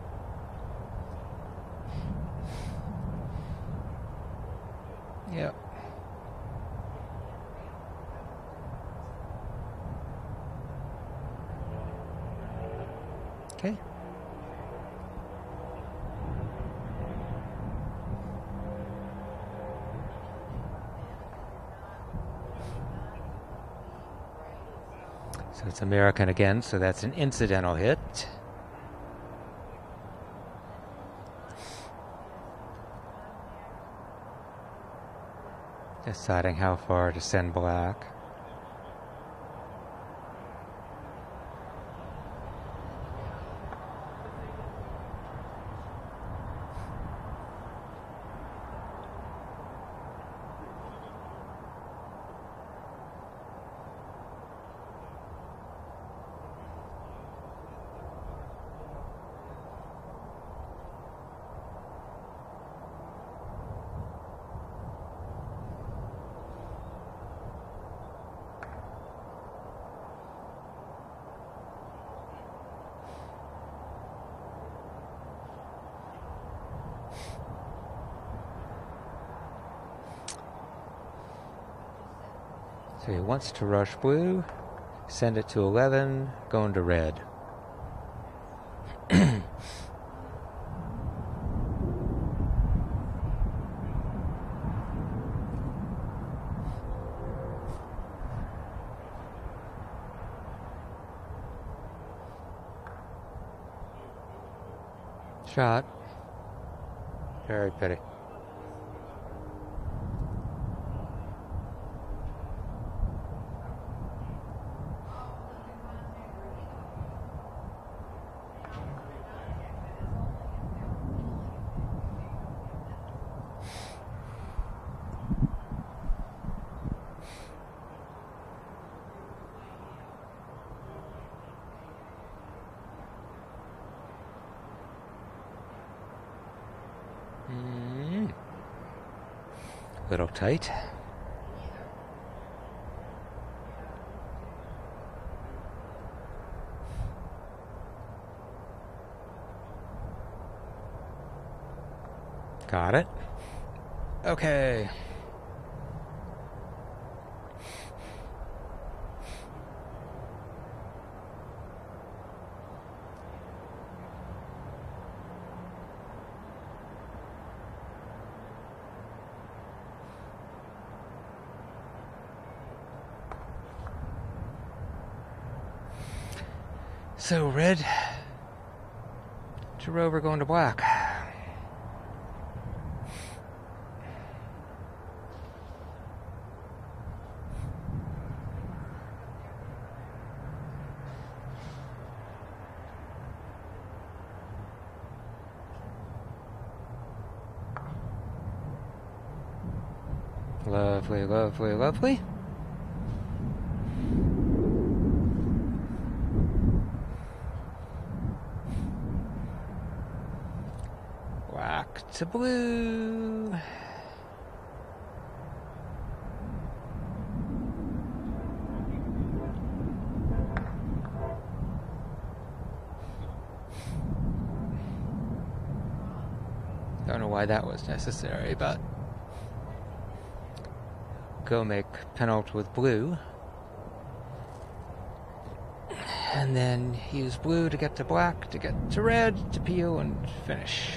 Yep. Okay. So it's American again, so that's an incidental hit. Deciding how far to send black. So he wants to rush blue, send it to eleven, going to red. Shot. Very pretty. Mm. Little tight. Got it. Okay. So red to rover going to black. Lovely, lovely, lovely. Black to blue. Don't know why that was necessary, but go make penult with blue. And then use blue to get to black, to get to red, to peel and finish.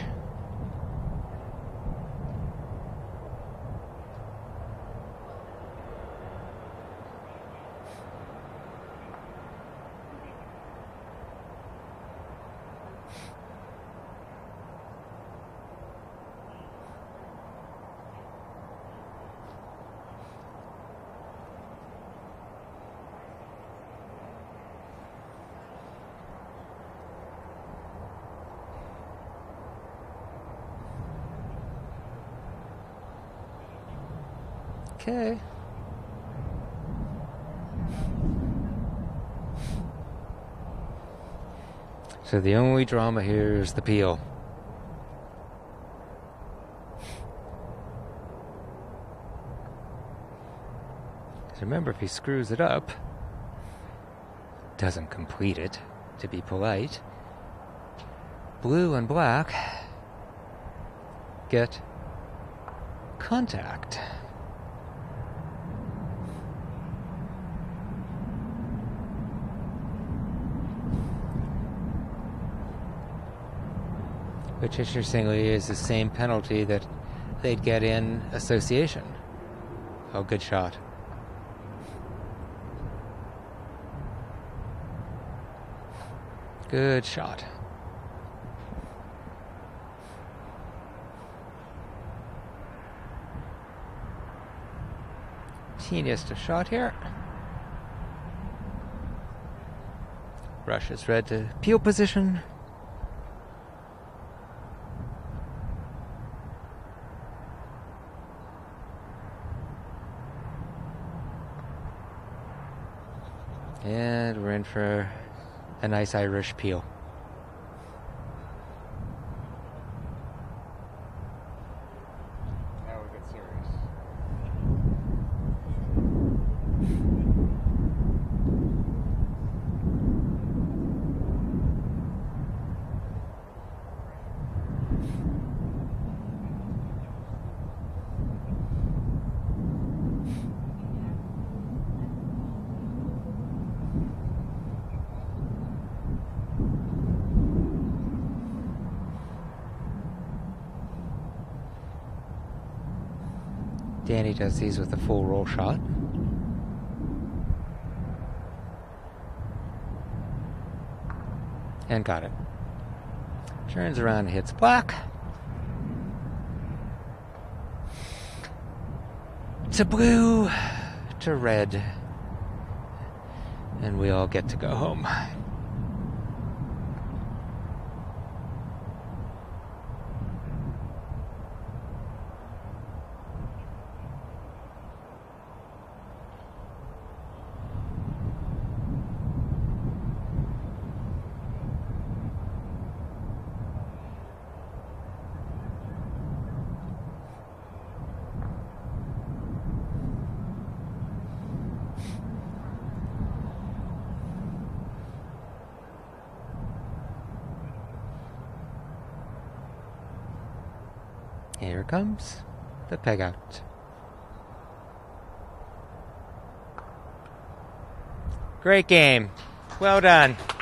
Okay. So the only drama here is the peel. So remember, if he screws it up, doesn't complete it, to be polite, blue and black get contact. Which interestingly is the same penalty that they'd get in association. Oh, good shot. Good shot. Teeniest of shot here. Brush is red to peel position. And we're in for a nice Irish peel. Now we get serious. Danny does these with a full roll shot. And got it. Turns around and hits black. To blue, to red. And we all get to go home. Here comes the peg out. Great game. Well done.